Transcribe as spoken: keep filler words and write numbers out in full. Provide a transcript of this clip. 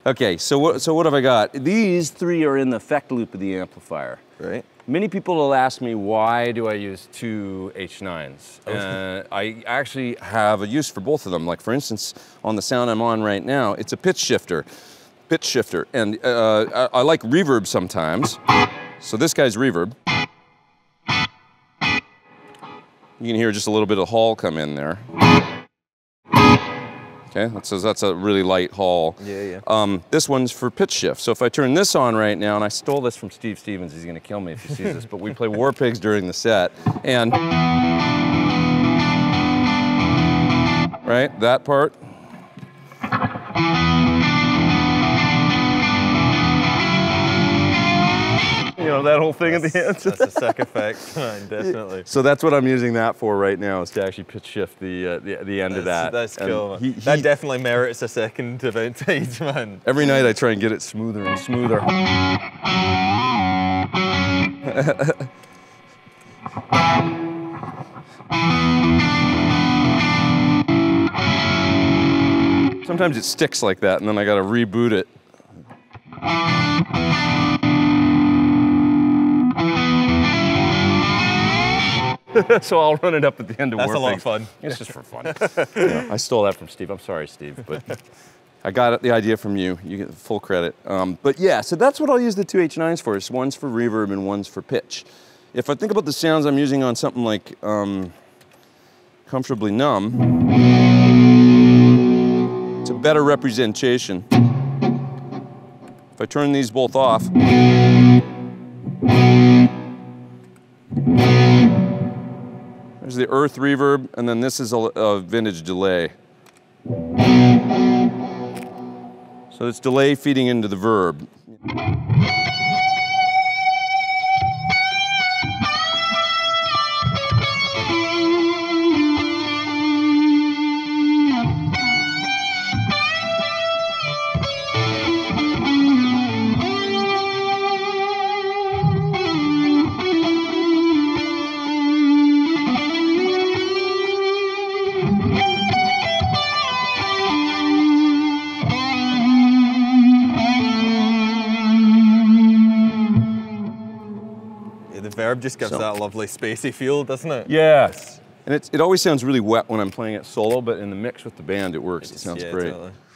Okay, so what, so what have I got? These three are in the effect loop of the amplifier. Right. Many people will ask me, why do I use two H nines? Okay. Uh, I actually have a use for both of them. Like for instance, on the sound I'm on right now, it's a pitch shifter. Pitch shifter, and uh, I, I like reverb sometimes. So this guy's reverb. You can hear just a little bit of hall come in there. Okay, that's a, that's a really light hall. Yeah, yeah. Um, this one's for pitch shift. So if I turn this on right now, and I stole this from Steve Stevens, he's gonna kill me if he sees this, but we play War Pigs during the set, and right, that part. You know, that whole thing that's, at the end. That's a sick effect, man, definitely. So that's what I'm using that for right now, is to actually pitch shift the uh, the, the end that's, of that. That's cool. He, he, that definitely merits a second Eventide, man. Every night I try and get it smoother and smoother. Sometimes it sticks like that, and then I got to reboot it. So I'll run it up at the end of That's War a lot Pigs. of fun. It's just for fun. Yeah, I stole that from Steve. I'm sorry, Steve, but I got the idea from you. You get full credit. Um, but yeah, so that's what I'll use the two H nines for. Is one's for reverb and one's for pitch. If I think about the sounds I'm using on something like um, Comfortably Numb, it's a better representation. If I turn these both off, there's the earth reverb, and then this is a, a vintage delay. So it's delay feeding into the verb. The verb just gives So. that lovely spacey feel, doesn't it? Yes. And it's, it always sounds really wet when I'm playing it solo, but in the mix with the band, it works. It sounds yeah, great. Totally.